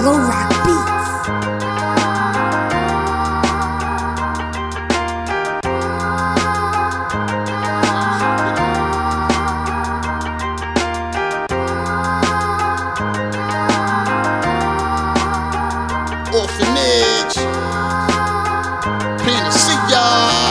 Go Rock Beats. Orphanage, Panacea.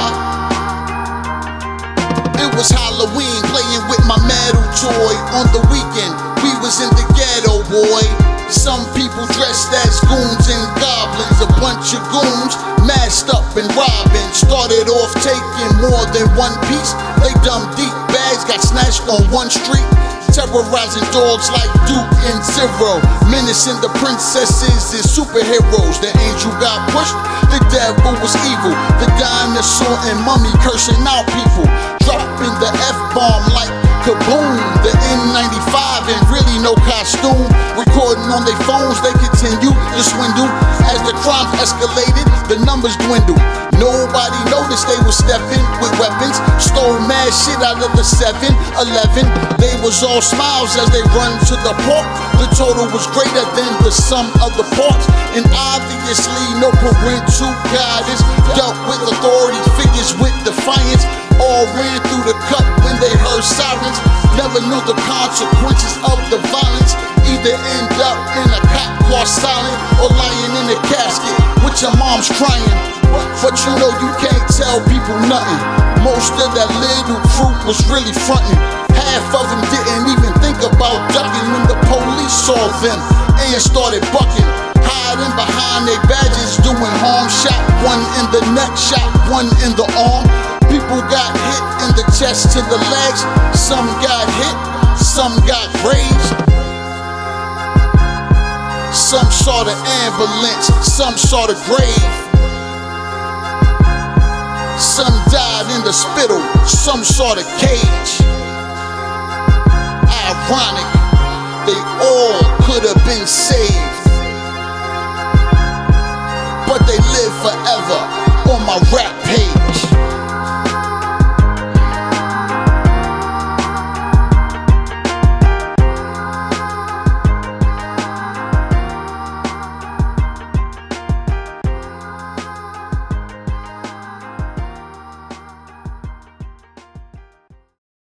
It was Halloween, playing with my metal toy. On the weekend, we was in the ghetto, boy. Some people dressed as goons and goblins. A bunch of goons masked up and robbing. Started off taking more than one piece. They dumped deep bags, got snatched on one street. Terrorizing dogs like Duke and Zero, menacing the princesses and superheroes. The angel got pushed, the devil was evil. The dinosaur and mummy cursing out people, dropping the F-bomb like kaboom. The N95 and really no costume, recording on their phones. They continue to swindle. As the crimes escalated, the numbers dwindled. Nobody noticed they was stepping with weapons. Stole mad shit out of the 7-Eleven. They was all smiles as they run to the park. The total was greater than the sum of the parts. And obviously no parental guidance. Dealt with authority figures with defiance. All ran through the cut when they heard sirens. Never knew the consequences of the violence. Either end up in a cop car silent, or lying in a casket with your mom's crying. But you know you can't tell people nothing. Most of that little fruit was really frontin'. Half of them didn't even think about ducking when the police saw them and started bucking. Hiding behind their badges, doing harm. Shot one in the neck, shot one in the arm. People got hit in the chest to the legs. Some got hit, some got grazed. Some saw the ambulance, some saw the grave. Some died in the spittle, some saw the cage. Ironic, they all could have been saved, but they live forever